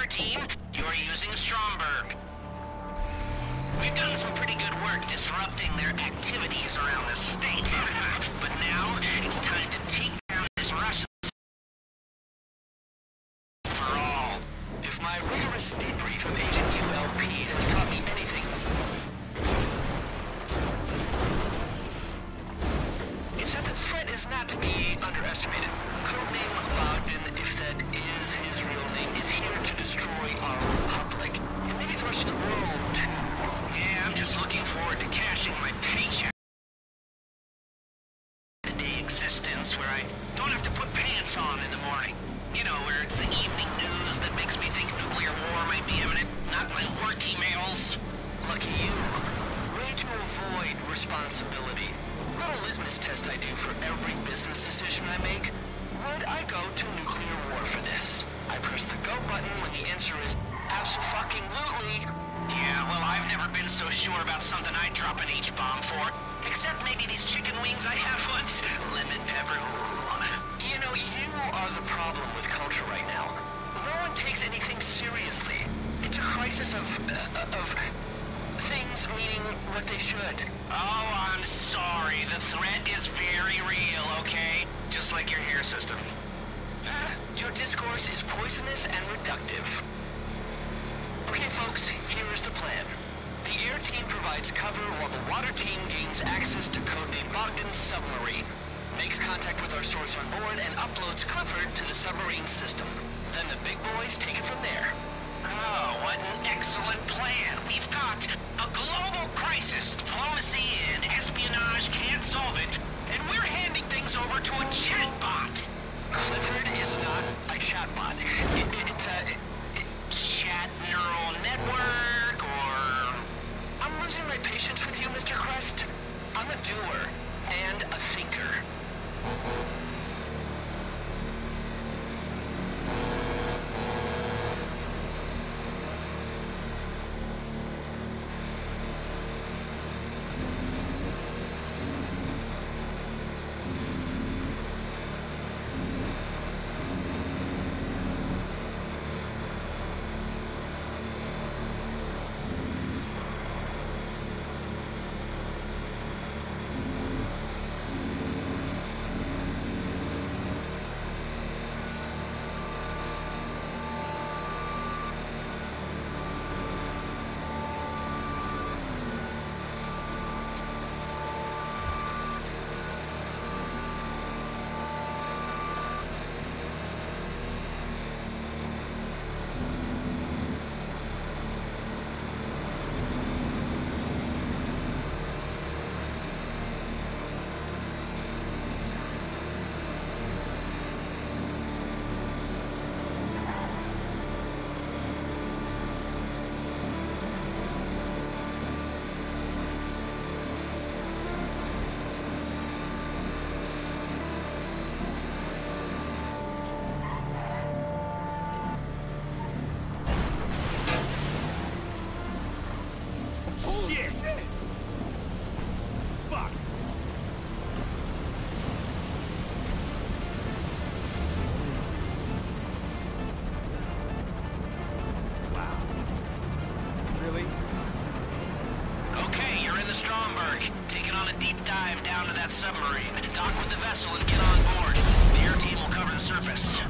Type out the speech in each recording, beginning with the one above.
team, you're using Stromberg. We've done some pretty good work disrupting their activities around the state. But now, it's time to take down this Russian for all. If my rigorous debrief of Agent ULP has taught me anything, it's that the threat is not to be underestimated. Codename Bogdan, if that is his real name, is here to destroy our republic, and maybe the rest of the world, too. Yeah, I'm just looking forward to cashing my paycheck. Day existence where I don't have to put pants on in the morning. You know, where it's the evening news that makes me think nuclear war might be imminent, not my work emails. Lucky you. Way to avoid responsibility. Little litmus test I do for every business decision I make. Would I go to nuclear war for this? I press the go button when the answer is abso-fucking-lutely. Yeah, well, I've never been so sure about something I'd drop an H-bomb for. Except maybe these chicken wings I had once. Lemon pepper, ooh. You know, you are the problem with culture right now. No one takes anything seriously. It's a crisis of things meaning what they should. Oh, I'm sorry. The threat is very real, okay? Just like your hair system. Your discourse is poisonous and reductive. Okay, folks, here is the plan. The air team provides cover while the water team gains access to Codename Bogdan's submarine, makes contact with our source on board, and uploads Clifford to the submarine system. Then the big boys take it from there. Oh, what an excellent plan. We've got a global crisis. Diplomacy and espionage can't solve it, and we're handing things over to a chatbot. Clifford is not a chatbot. It's a... Chat neural network, or... I'm losing my patience with you, Mr. Crest. I'm a doer and a thinker. Submarine. Dock with the vessel and get on board. The air team will cover the surface.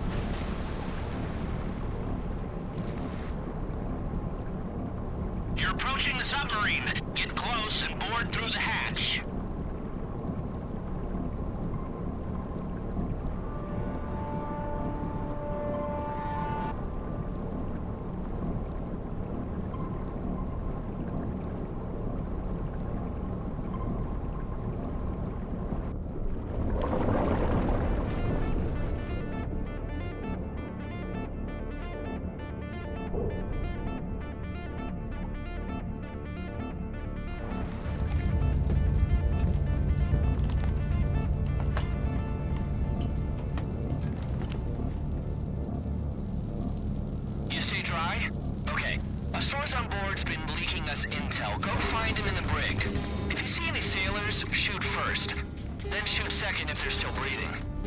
Your approaching the submarine. Get close and board through the hatch. Dry? Okay. A source on board's been leaking us intel. Go find him in the brig. If you see any sailors, shoot first. Then shoot second if they're still breathing.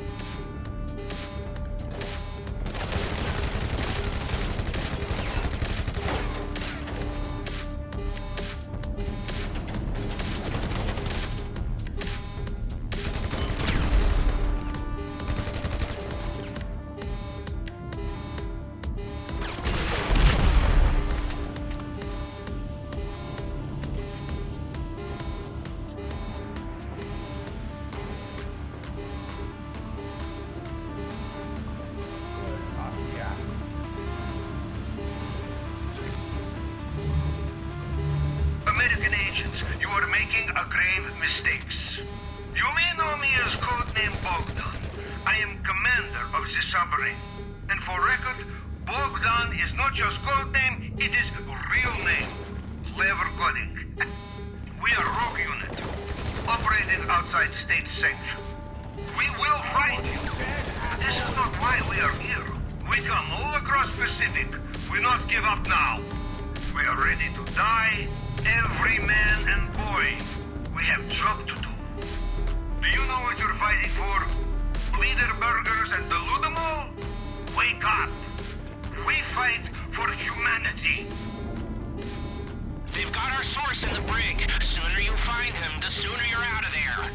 You are making a grave mistakes. You may know me as codename Bogdan. I am commander of the submarine. And for record, Bogdan is not just codename, it is real name. Clever coding. We are rogue unit, operating outside state sanction. We will find you. This is not why we are here. We come all across Pacific. We not give up now. We are ready to die. Every man and boy, we have job to do. Do you know what you're fighting for? Bleeder burgers and the Ludamol? Wake up! We fight for humanity. They've got our source in the brig. Sooner you find him, the sooner you're out of there.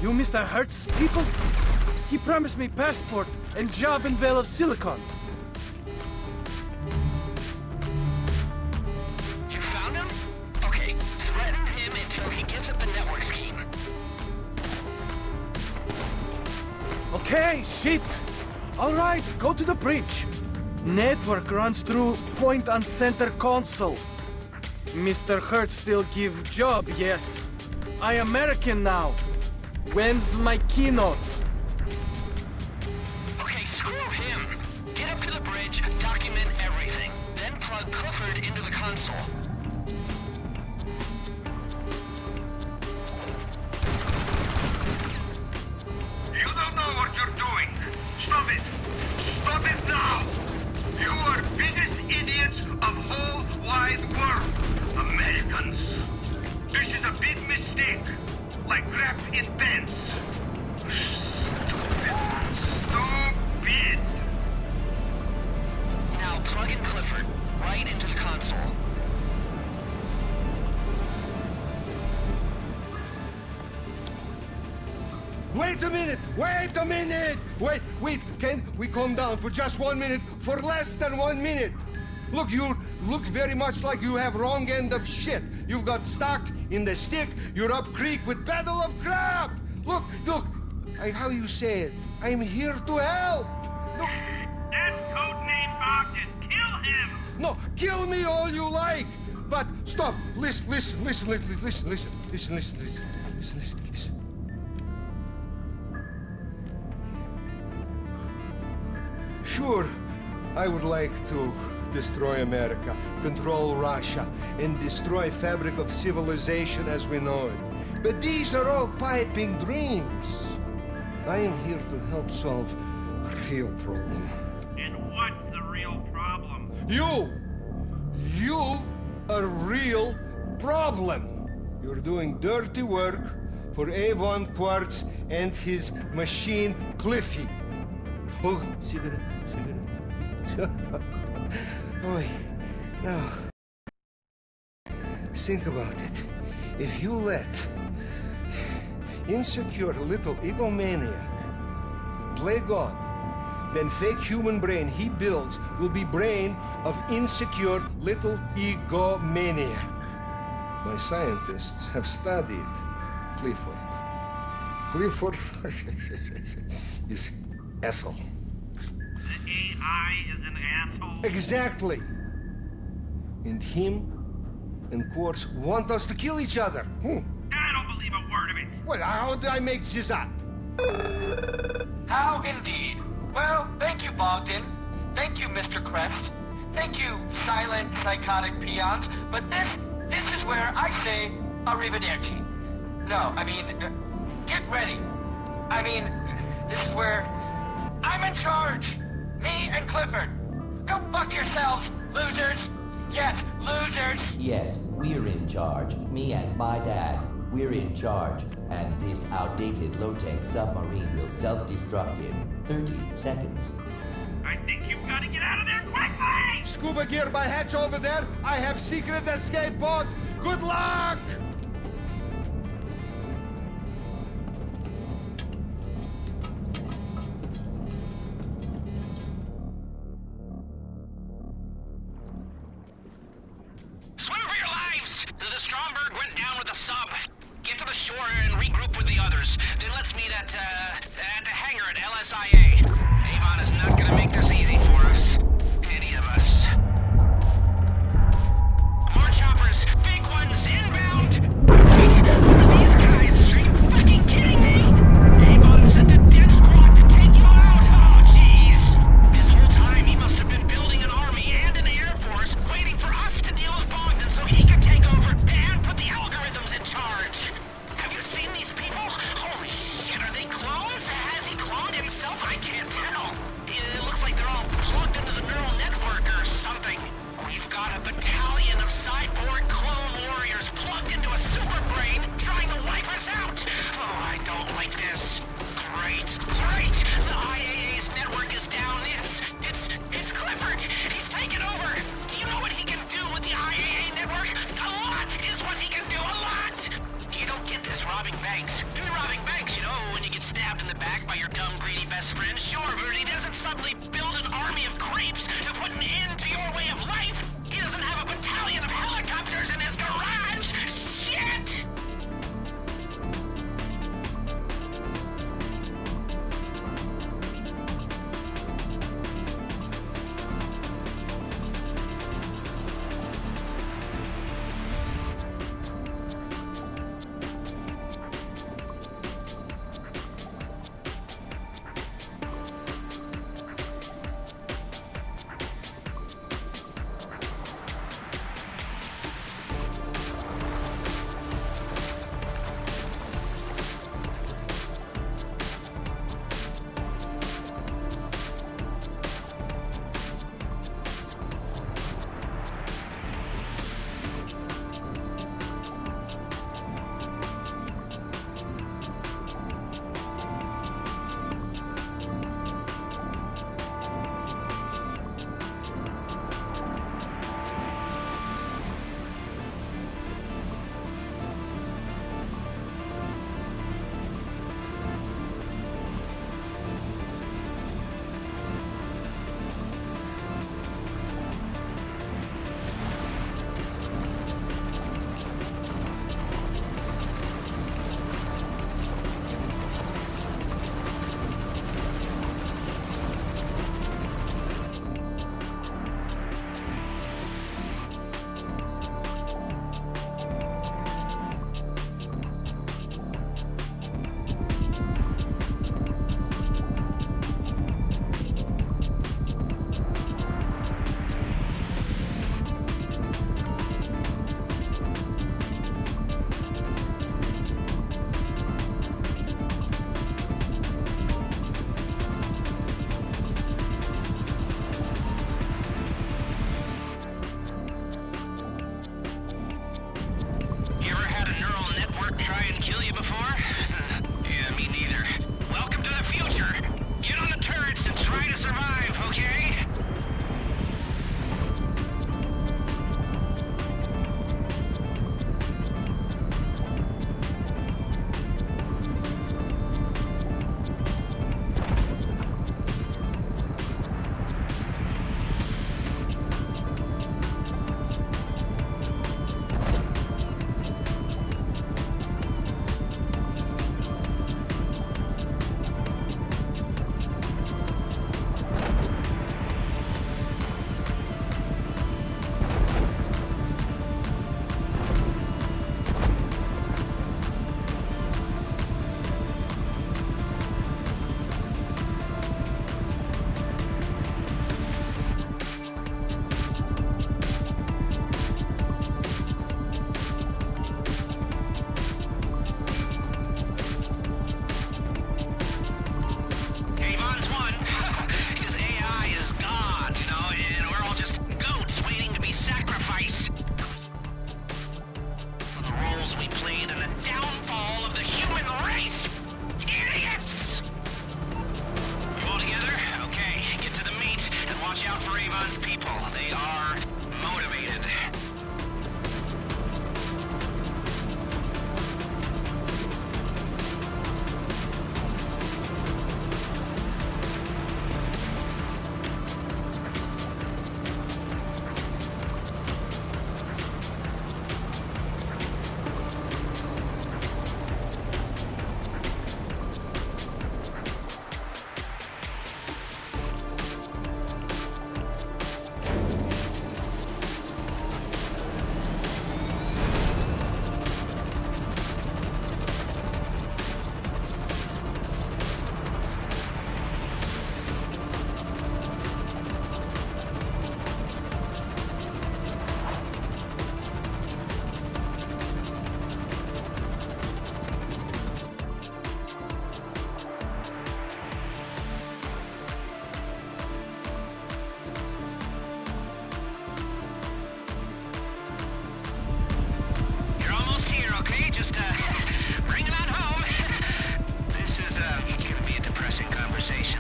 You Mr. Hertz people? He promised me passport and job in Vale of Silicon. You found him? Okay, threaten him until he gives up the network scheme. Okay, shit! Alright, go to the bridge. Network runs through point on center console. Mr. Hertz still give job, yes. I American now. When's my keynote? Okay, screw him. Get up to the bridge, document everything. Then plug Clifford into the console. You don't know what you're doing. Stop it. Stop it now. You are biggest idiots of whole wide world. Americans. This is a big mistake. Like crap in pants. Stupid. Now plug in Clifford right into the console. Wait a minute! Wait a minute! Wait, can we calm down for just 1 minute? For less than 1 minute! Look, you looks very much like you have wrong end of shit. You've got stuck in the stick, you're up creek with battle of crap! Look, how you say it? I'm here to help! Look. That's codename Bogdan. Kill him! No, kill me all you like! But stop, listen. Sure, I would like to destroy America, control Russia, and destroy fabric of civilization as we know it. But these are all piping dreams. I am here to help solve a real problem. And what's the real problem? You a real problem. You're doing dirty work for Avon Quartz and his machine Cliffy. Oh, cigarette. Oh, now, think about it. If you let insecure little egomaniac play God, then fake human brain he builds will be brain of insecure little egomaniac. My scientists have studied Clifford. Clifford is asshole. The AI is an asshole? Exactly. And him and Quartz want us to kill each other. I don't believe a word of it. Well, how did I make this up? How indeed. Well, thank you, Bogdan. Thank you, Mr. Crest. Thank you, silent, psychotic peons. But this is where I say arrivederci. No, I mean, get ready. I mean, this is where I'm in charge. Me and Clifford. Go fuck yourselves, losers. Yes, losers. Yes, we're in charge. Me and my dad. We're in charge. And this outdated low-tech submarine will self-destruct in 30 seconds. I think you've got to get out of there quickly! Scuba gear by hatch over there. I have secret escape pod. Good luck! Swim for your lives! The Stromberg went down with a sub. Get to the shore and regroup with the others. Then let's meet at the hangar at LSIA. Avon is not gonna make this easy for us. Any of us. More choppers! Big ones! Inbound! Wait, who are these guys? Are you fucking kidding me? Avon sent a death squad to take you out! Oh, jeez! This whole time he must have been building an army and an air force, waiting for us to deal with Bogdan so he could take over and put the algorithms in charge. Have you seen these people? Holy shit, are they clones? Has he cloned himself? I can't tell. It looks like they're all plugged into the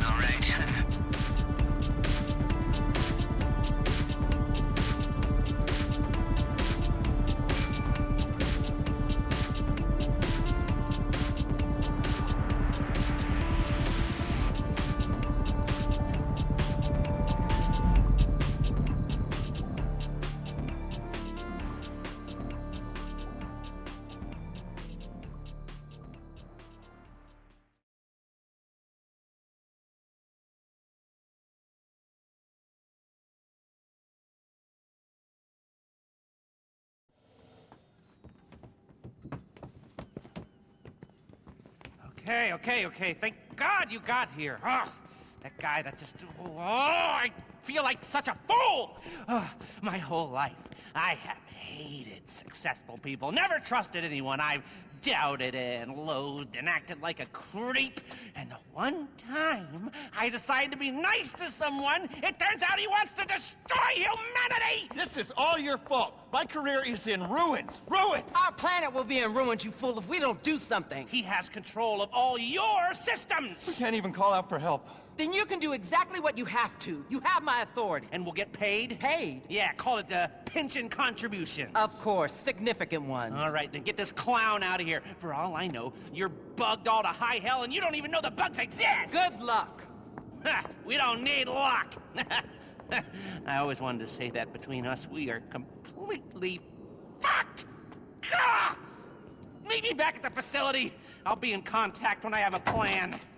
All right. Okay. Thank God you got here. Oh, that guy that just... Oh, I feel like such a fool! My whole life, I have hated successful people. Never trusted anyone. I've doubted and loathed and acted like a creep. And the one time I decide to be nice to someone, it turns out he wants to destroy humanity! This is all your fault. My career is in ruins. Ruins! Our planet will be in ruins, you fool, if we don't do something. He has control of all your systems! We can't even call out for help. Then you can do exactly what you have to. You have my authority. And we'll get paid? Paid? Yeah, call it a pension contribution. Of course, significant ones. All right, then get this clown out of here. For all I know, you're bugged all to high hell and you don't even know the bugs exist! Good luck. We don't need luck! I always wanted to say that between us, we are completely fucked! Meet me back at the facility. I'll be in contact when I have a plan.